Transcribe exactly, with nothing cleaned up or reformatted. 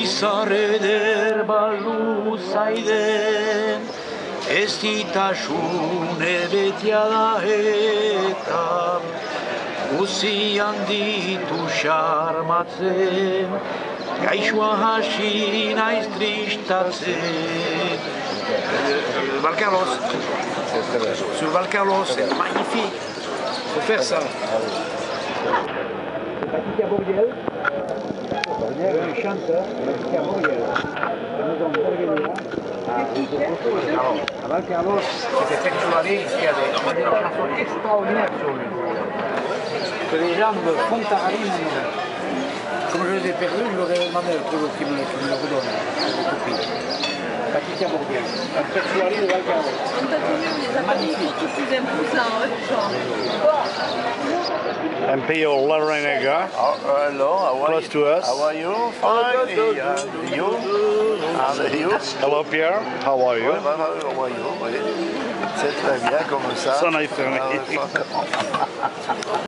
Izar eder balu zaiden, ez ditasune betia da eta guzian ditu xarmatzen, gaixua hasi naiz tristatzen. Val Carlos, sur Val Carlos, c'est magnifique, faut faire ça. Patrick Bourdiel, un chanteur, Patrick Bourdiel, nous avons organisé à Val Carlos, c'était textualisé, il y a des chansons extraordinaires sur lui, que les gens me font tariner. Comme je les ai perdus, je leur ai demandé le truc qui me le redonne, Patrick Bourdiel, un textualisé de Val Carlos. On t'a donné, on les a magnifiques, tous ces imposants, M P O Larinaga, Oh, hello, how are close you? to us. How are you? Fine. And you? And you? Hello Pierre, how are you? Ouais, bah, bah, how are you? Oui. C'est très bien comme ça. So nice to meet you.